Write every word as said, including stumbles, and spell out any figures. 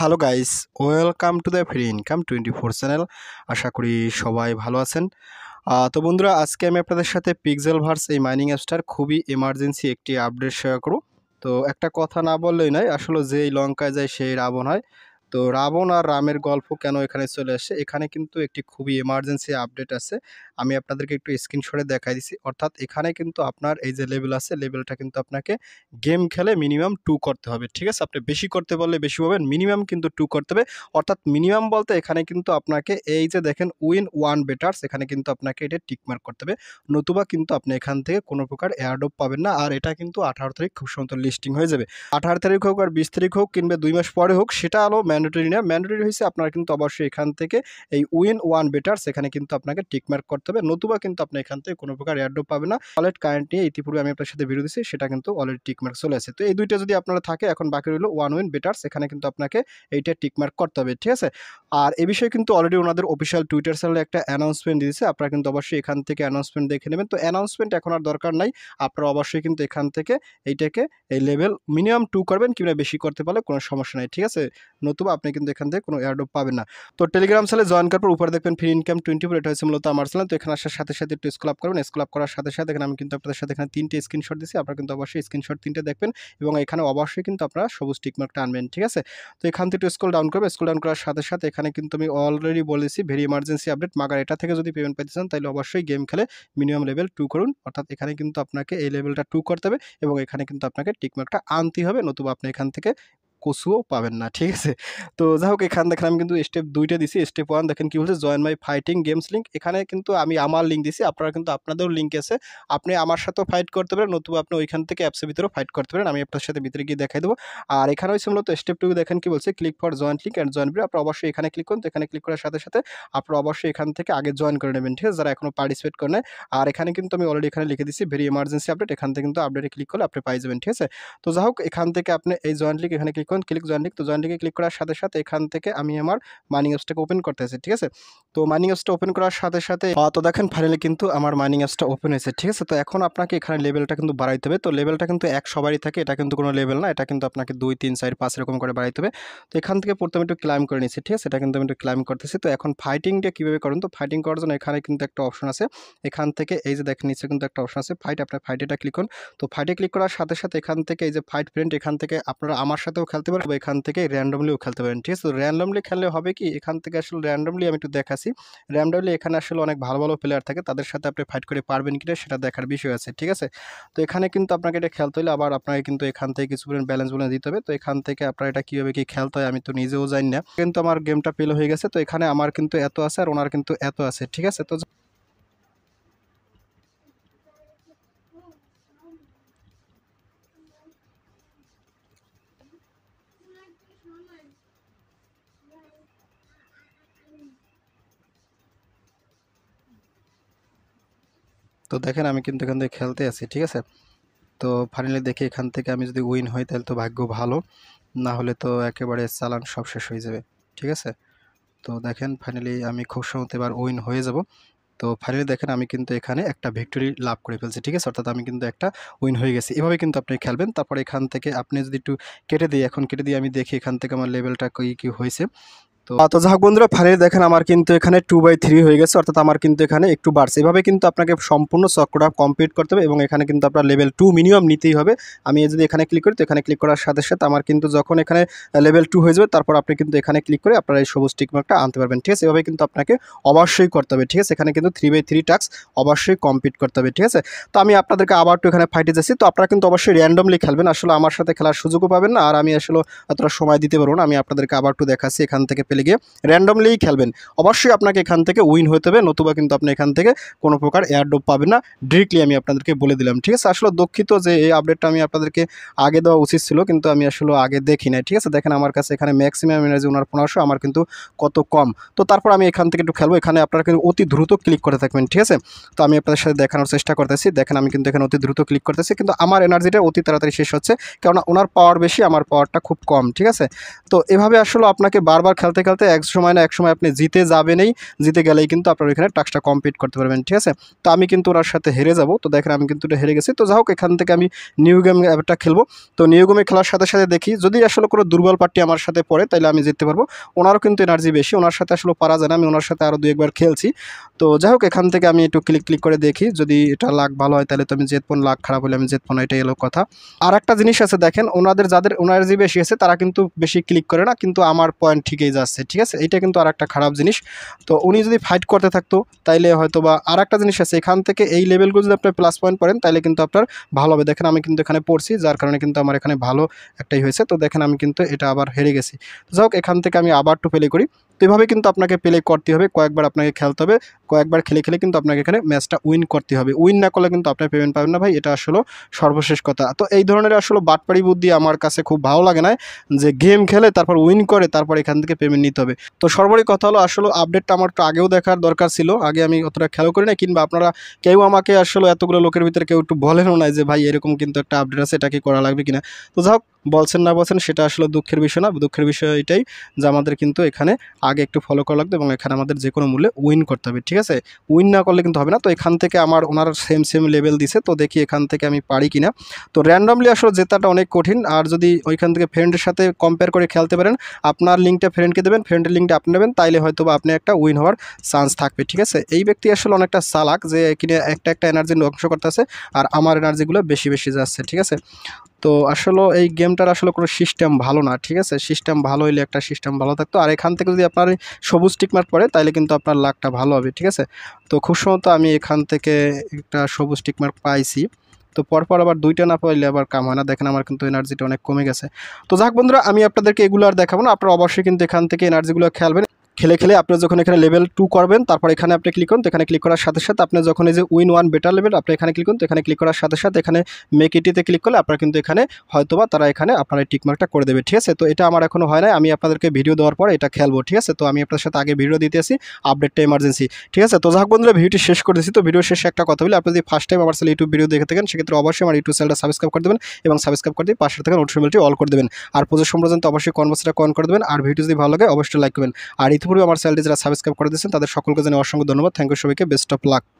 Hello guys, welcome to the free income twenty four channel. আশা করি সবাই ভালো আছেন। আহ, তো বন্ধুরা, আজকে আমি আপনাদের সাথে পিক্সেলভার্স এই মাইনিং অ্যাপসটার খুবই এমার্জেন্সি একটি আপডেট শেয়ার করব। তো একটা কথা না বললেই নয়, আসলে যেই লঙ্কায় যায় সেই রাবণ হয়। তো রাবণ আর রামের গল্প কেন এখানে চলে আসে, এখানে কিন্তু একটি খুবই এমার্জেন্সি আপডেট আছে। আমি আপনাদেরকে একটু স্ক্রিনশটে দেখাই দিচ্ছি। অর্থাৎ এখানে কিন্তু আপনার এই যে লেভেল আছে, লেভেলটা কিন্তু আপনাকে গেম খেলে মিনিমাম টু করতে হবে। ঠিক আছে, আপনি বেশি করতে পারলে বেশি পাবেন, মিনিমাম কিন্তু টু করতে হবে। অর্থাৎ মিনিমাম বলতে এখানে কিন্তু আপনাকে এই যে দেখেন উইন ওয়ান বেটার্স, এখানে কিন্তু আপনাকে এটা টিকমার্ক করতে হবে, নতুবা কিন্তু আপনি এখান থেকে কোনো প্রকার এয়ারড্রপ পাবেন না। আর এটা কিন্তু আঠারো তারিখ খুব সুন্দর লিস্টিং হয়ে যাবে। আঠারো তারিখ হোক আর বিশ তারিখ হোক কিংবা দুই মাস পরে হোক, সেটা আলো ম্যান্ডেটরি না। ম্যান্ডেটরি হয়েছে আপনারা কিন্তু অবশ্যই এখান থেকে এই উইন ওয়ান বেটার্স এখানে কিন্তু আপনাকে টিকমার্ক করতে হবে, নতুবা কিন্তু আপনি এখান থেকে কোনো প্রকার এয়ারড্রপ পাবেন না। ওয়ালেট কারেন্ট নিয়ে ইতিপূর্বে আমি আপনার সাথে ভিডিও দিচ্ছি, সেটা কিন্তু অলরেডি টিকমার্ক চলে আসে। তো এই দুইটা যদি আপনারা থাকে, এখন বাকি রইল ওয়ান উইন বেটার্স, এখানে কিন্তু আপনাকে এইটা টিকমার্ক করতে হবে। ঠিক আছে, আর এ বিষয়ে কিন্তু অলরেডি ওনাদের অফিসিয়াল টুইটার চ্যানেলে একটা অ্যানাউন্সমেন্ট দিয়েছে, আপনারা কিন্তু অবশ্যই এখান থেকে অ্যানাউন্সমেন্ট দেখে নেবেন। তো অ্যানাউন্সমেন্ট এখন আর দরকার নাই, আপনারা অবশ্যই কিন্তু এখান থেকে এইটাকে এই লেভেল মিনিমাম টু করবেন, কিংবা বেশি করতে পারলে কোনো সমস্যা নাই। ঠিক আছে, নতুবা আপনি কিন্তু এখান থেকে কোনো এয়ারড্রপ পাবেন না। তো টেলিগ্রাম চ্যানেলে জয়েন করার পর উপরে দেখবেন ফ্রি ইনকাম টোয়েন্টি ফোর, এটা হচ্ছে মূলত আমার চ্যানেল। তো এখানে আসার সাথে সাথে একটু স্ক্রল আপ করবেন। স্ক্রল আপ করার সাথে সাথে এখানে আমি কিন্তু আপনাদের সাথে এখানে তিনটে স্ক্রিনশট দিচ্ছি, আপনারা কিন্তু অবশ্যই স্ক্রিনশট তিনটে দেখবেন এবং এখানে অবশ্যই কিন্তু আপনারা সবুজ টিকমার্কটা আনবেন। ঠিক আছে, তো এখান থেকে একটু স্ক্রল ডাউন করবে। স্ক্রল ডাউন করার সাথে সাথে এখানে কিন্তু আমি অলরেডি বলেছি ভেরি ইমার্জেন্সি আপডেট, মাগার এটা থেকে যদি পেমেন্ট পেতে চান তাহলে অবশ্যই গেম খেলে মিনিমাম লেভেল টু করুন। অর্থাৎ এখানে কিন্তু আপনাকে এই লেভেলটা টু করতে হবে এবং এখানে কিন্তু আপনাকে টিকমার্কটা আনতে হবে, নতুবা আপনি এখান থেকে কচুও পাবেন না। ঠিক আছে, তো যাই হোক, এখানে দেখেন আমি কিন্তু স্টেপ দুইটা দিছি। স্টেপ ওয়ান দেখেন কি বলছে, join my fighting games link. এখানে কিন্তু আমি আমার লিঙ্ক দিছি, আপনারা কিন্তু আপনাদেরও লিঙ্ক আছে, আপনি আমার সাথেও ফাইট করতে পারেন, নতুবা আপনি ওইখান থেকে অ্যাপসের ভিতরেও ফাইট করতে পারেন। আমি আপনার সাথে ভিতরে গিয়ে দেখাই দেবো। আর এখানে হচ্ছে মূলত স্টেপ টু দেখেন কি বলছে, click for joint link and join video. আপনারা অবশ্যই এখানে ক্লিক করুন। তো এখানে ক্লিক করার সাথে সাথে আপনারা অবশ্যই এখান থেকে আগে জয়েন করে নেবেন। ঠিক আছে, যারা এখনো পার্টিসিপেট করে নেয়। আর এখানে কিন্তু আমি অলরেডি এখানে লিখে দিচ্ছি ভেরি ইমার্জেন্সি আপডেট, এখান থেকে কিন্তু আপডেটে ক্লিক করলে আপনি পাই যাবেন। ঠিক আছে, তো যাই হোক, এখান থেকে আপনি এই জয়েন্ট লিঙ্ক এখানে ক্লিক করুন, ক্লিক জয়েন্ট লিঙ্ক। তো জয়েন্ট লিঙ্কে ক্লিক করার সাথে সাথে এখান থেকে আমি আমার মাইনিং অ্যাপসটাকে ওপেন করতেছি। ঠিক আছে, তো মাইনিং অ্যাপসটা ওপেন করার সাথে সাথে তো দেখেন ফাইনালি কিন্তু আমার মাইনিং অ্যাপসটা ওপেন হয়েছে। ঠিক আছে, তো এখন আপনাকে এখানে লেভেলটা কিন্তু বাড়াইতে হবে। তো লেভেলটা কিন্তু এক সবারই থাকে, এটা কিন্তু কোনো লেভেল না, এটা কিন্তু আপনাকে দুই তিন চার পাঁচ এরকম করে বাড়াইতে হবে। তো এখান থেকে প্রথমে একটু ক্লাইম করে নিচ্ছি। ঠিক আছে, এটা কিন্তু আমি একটু ক্লাইম করতেছি। তো এখন ফাইটিংটা কীভাবে করেন, তো ফাইটিং করার জন্য এখানে কিন্তু একটা অপশন আছে, এখান থেকে এই যে দেখেন নিচে কিন্তু একটা অপশন আছে ফাইট, আপনার ফাইটেটা ক্লিক করুন। তো ফাইটে ক্লিক করার সাথে সাথে এখান থেকে এই যে ফাইট ফ্রেন্ড, এখান থেকে আপনারা আমার সাথেও খেলতে পারেন, এখান থেকে র্যান্ডমলিও খেলতে পারেন। ঠিক আছে, তো র্যান্ডমলি খেললে হবে কি, এখান থেকে আসলে র্যান্ডমলি আমি একটু দেখাচ্ছি, র্যান্ডমলি এখানে আসলে অনেক ভালো ভালো প্লেয়ার থাকে, তাদের সাথে আপনি ফাইট করে পারবেন কিনা সেটা দেখার বিষয় আছে। ঠিক আছে, তো এখানে কিন্তু আপনাকে এটা খেলতে হলে আবার আপনাকে কিন্তু এখান থেকে কিছু পরিমাণ ব্যালেন্স বলে দিতে হবে। তো এখান থেকে আপনার এটা কীভাবে কি খেলতে হয় আমি তো নিজেও জানি না, কিন্তু আমার গেমটা পেল হয়ে গেছে। তো এখানে আমার কিন্তু এত আছে আর ওনার কিন্তু এত আছে। ঠিক আছে, তো তো দেখেন আমি কিন্তু এখান থেকে খেলতে আছি। ঠিক আছে, তো ফাইনালি দেখি এখান থেকে আমি যদি উইন হই তাহলে তো ভাগ্য ভালো, না হলে তো একেবারে চালান সব শেষ হয়ে যাবে। ঠিক আছে, তো দেখেন ফাইনালি আমি খুব সম্ভবত এবার উইন হয়ে যাব। তো ফাইনালি দেখেন আমি কিন্তু এখানে একটা ভিক্টরি লাভ করে ফেলছি। ঠিক আছে, অর্থাৎ আমি কিন্তু একটা উইন হয়ে গেছি। এভাবে কিন্তু আপনি খেলবেন। তারপরে এখান থেকে আপনি যদি একটু কেটে দিই, এখন কেটে দিয়ে আমি দেখি এখান থেকে আমার লেভেলটা কী কী হয়েছে। তো তো যাই হোক বন্ধুরা, ফাইনালি দেখেন আমার কিন্তু এখানে টু বাই থ্রি হয়ে গেছে, অর্থাৎ আমার কিন্তু এখানে একটু বাড়ছে। এভাবে কিন্তু আপনাকে সম্পূর্ণ চক্রটা কমপ্লিট করতে হবে এবং এখানে কিন্তু আপনার লেভেল টু মিনিমাম নিতেই হবে। আমি যদি এখানে ক্লিক করি, তো এখানে ক্লিক করার সাথে সাথে আমার কিন্তু যখন এখানে লেভেল টু হয়ে যাবে, তারপর আপনি কিন্তু এখানে ক্লিক করে আপনারা এই সবুজ টিকমার্কটা আনতে পারবেন। ঠিক আছে, এভাবে কিন্তু আপনাকে অবশ্যই করতে হবে। ঠিক আছে, এখানে কিন্তু থ্রি বাই থ্রি টাস্ক অবশ্যই কমপ্লিট করতে হবে। ঠিক আছে, তো আমি আপনাদেরকে আবার একটু এখানে ফাইটে যাচ্ছি। তো আপনারা কিন্তু অবশ্যই র্যান্ডমলি খেলবেন, আসলে আমার সাথে খেলার সুযোগও পাবেন না, আর আমি আসলে এতটা সময় দিতে পারবো না। আমি আপনাদেরকে আবার একটু দেখাচ্ছি, এখান থেকে পেলে গিয়ে র্যান্ডমলিই খেলবেন। অবশ্যই আপনাকে এখান থেকে উইন হতে হবে, নতুবা কিন্তু আপনি এখান থেকে কোনো প্রকার এয়ারড্রপ পাবেন না। ডিরেক্টলি আমি আপনাদেরকে বলে দিলাম। ঠিক আছে, আসলে দুঃখিত যে এই আপডেটটা আমি আপনাদেরকে আগে দেওয়া উচিত ছিল, কিন্তু আমি আসলে আগে দেখি নাই। ঠিক আছে, দেখেন আমার কাছে এখানে ম্যাক্সিমাম এনার্জি ওনার পনেরোশো, আমার কিন্তু কত কম। তো তারপর আমি এখান থেকে একটু খেলবো। এখানে আপনারা কিন্তু অতি দ্রুত ক্লিক করে থাকবেন। ঠিক আছে, তো আমি আপনাদের সাথে দেখানোর চেষ্টা করতেছি। দেখেন আমি কিন্তু এখানে অতি দ্রুত ক্লিক করতেছি, কিন্তু আমার এনার্জিটা অতি তাড়াতাড়ি শেষ হচ্ছে, কেননা ওনার পাওয়ার বেশি, আমার পাওয়ারটা খুব কম। ঠিক আছে, তো এভাবে আসলে আপনাকে বারবার খেলতে খেলতে এক সময় না এক সময় আপনি জিতে যাবেনই, জিতে গেলেই কিন্তু আপনার এখানে টাস্কটা কমপ্লিট করতে পারবেন, ঠিক আছে। তো আমি কিন্তু ওনার সাথে হেরে যাব, তো দেখেন আমি কিন্তু এটা হেরে গেছি। তো যাই হোক, এখান থেকে আমি নিউ গেম অ্যাপটা খেলবো। তো নিউ গেমে খেলার সাথে সাথে দেখি যদি আসলে কোনো দুর্বল পার্টি আমার সাথে পড়ে তাহলে আমি জিততে পারবো। ওনারও কিন্তু এনার্জি বেশি, ওনার সাথে আসলে পারা যায় না, আমি ওনার সাথে আরও দু একবার খেলছি। তো যাই হোক, এখান থেকে আমি একটু ক্লিক ক্লিক করে দেখি, যদি এটা লাক ভালো হয় তাহলে তো আমি জিতবো, লাক খারাপ হলে আমি জিতবো না, এটাই হলো কথা। আর একটা জিনিস আছে দেখেন, ওনাদের যাদের এনার্জি বেশি আছে তারা কিন্তু বেশি ক্লিক করে না, কিন্তু আমার পয়েন্ট ঠিকই যাচ্ছে, ঠিক আছে। এটা কিন্তু আর একটা খারাপ জিনিস। তো উনি যদি ফাইট করতে থাকতো তাইলে হয়তো বা আর একটা জিনিস আছে, এখান থেকে এই লেভেলগুলো যদি আপনার প্লাস পয়েন্ট পড়েন তাহলে কিন্তু আপনার ভালো হবে। দেখেন আমি কিন্তু এখানে পড়ছি, যার কারণে কিন্তু আমার এখানে ভালো একটাই হয়েছে। তো দেখেন আমি কিন্তু এটা আবার হেরে গেছি। তো যাই হোক, এখান থেকে আমি আবার টু প্লে করি। তো এভাবে কিন্তু আপনাকে প্লে করতে হবে, কয়েকবার আপনাকে খেলতে হবে, কয়েকবার খেলে খেলে কিন্তু আপনাকে এখানে ম্যাচটা উইন করতে হবে। উইন না করলে কিন্তু আপনার পেমেন্ট পাবেন না ভাই, এটা আসলে সর্বশেষ কথা। তো এই ধরনের আসলে বাটপাড়ি বুদ্ধি আমার কাছে খুব ভালো লাগে না, যে গেম খেলে তারপর উইন করে তারপর এখান থেকে পেমেন্ট নিতে হবে। তো সর্বোপরি কথা হলো, আসলে আপডেটটা আমার একটু আগেও দেখার দরকার ছিল, আগে আমি অতটা খেয়াল করি না, কিংবা আপনারা কেউ আমাকে আসলে এতগুলো লোকের ভিতরে কেউ একটু বলেনও না যে ভাই এরকম কিন্তু একটা আপডেট আছে, এটা কি করা লাগবে কিনা। তো যাই হোক, বলছেন না বলছেন সেটা আসলে দুঃখের বিষয় না, দুঃখের বিষয় এটাই যে আমাদের কিন্তু এখানে আগে একটু ফলো করা লাগবে এবং এখানে আমাদের যে কোনো মূল্যে উইন করতে হবে, ঠিক আছে। উইন না করলে কিন্তু হবে না। তো এখান থেকে আমার ওনার সেম সেম লেভেল দিছে, তো দেখি এখান থেকে আমি পারি কিনা। তো র্যান্ডমলি আসলে জেতাটা অনেক কঠিন, আর যদি ওইখান থেকে ফ্রেন্ডের সাথে কম্পেয়ার করে খেলতে পারেন, আপনার লিঙ্কটা ফ্রেন্ডকে দেবেন, ফ্রেন্ডের লিঙ্কটা আপনি নেবেন, তাইলে হয়তো বা আপনি একটা উইন হওয়ার চান্স থাকবে, ঠিক আছে। এই ব্যক্তি আসলে অনেকটা চালাক, যে কিনে একটা একটা এনার্জি ধ্বংস করতেছে আর আমার এনার্জিগুলো বেশি বেশি যাচ্ছে, ঠিক আছে। তো আসলে এই গেমটার আসলে কোনো সিস্টেম ভালো না, ঠিক আছে। সিস্টেম ভালো হইলে একটা সিস্টেম ভালো থাকতো, আর এখান থেকে যদি আপনার সবুজ টিকমার্ক পড়ে তাহলে কিন্তু আপনার লাকটা ভালো হবে, ঠিক আছে। তো খুব সম্ভবত আমি এখান থেকে একটা সবুজ টিকমার্ক পাইছি। তো পরপর আবার দুইটা না পাইলে আবার কাম হয় না, দেখেন আমার কিন্তু এনার্জিটা অনেক কমে গেছে। তো যাক বন্ধুরা, আমি আপনাদেরকে এগুলো আর দেখাবো না, আপনারা অবশ্যই কিন্তু এখান থেকে এনার্জিগুলো খেলবেন। খেলে খেলে আপনি যখন এখানে লেভেল টু করবেন, তারপর এখানে আপনি ক্লিক করুন, তো এখানে ক্লিক করার সাথে সাথে আপনি যখন এই যে উইন ওয়ান বেটার লেভেল, আপনি এখানে ক্লিক করুন, তো এখানে ক্লিক করার সাথে সাথে এখানে মেক ইটিতে ক্লিক করলে আপনারা কিন্তু এখানে হয়তোবা তারা এখানে আপনার এই টিকমার্কটা করে দেবে, ঠিক আছে। তো এটা আমার এখনো হয় না, আমি আপনাদেরকে ভিডিও দেওয়ার পর এটা খেলবো, ঠিক আছে। তো আমি আপনাদের সাথে আগে ভিডিও দিতে আসি, আপডেটটা এমার্জেন্সি, ঠিক আছে। তো যাক বন্ধুরা, ভিডিওটি শেষ করে দিচ্ছি। তো ভিডিও শেষে একটা কথা বলি, আপনি যদি ফার্স্ট টাইম আমার চ্যানেল ইউটিউব ভিডিও দেখে থাকেন, সেক্ষেত্রে অবশ্যই আমার ইউটিউব চ্যানেলটা সাবস্ক্রাইব করে দেবেন এবং সাবস্ক্রাইব করে দিয়ে পাশে থাকা নোটিফিকেশনটি অল করে দেবেন। আর প্রচুর পর্যন্ত অবশ্যই কনভার্সটা কন করে দেবেন, আর ভিডিও যদি ভালো লাগে অবশ্যই লাইক করবেন। আর ইতিপূর্বে আমার চ্যানেলটি যারা সাবস্ক্রাইব করে দিয়েছেন তাদের সকলকে জানাই অসংখ্য ধন্যবাদ। থ্যাংক ইউ সবাইকে, বেস্ট অফ লাক।